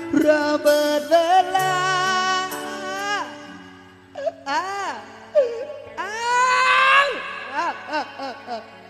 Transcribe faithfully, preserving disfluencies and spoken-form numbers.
ระเบิดเวลาอ่าอ้าวอ้าวอ้าวอ้าว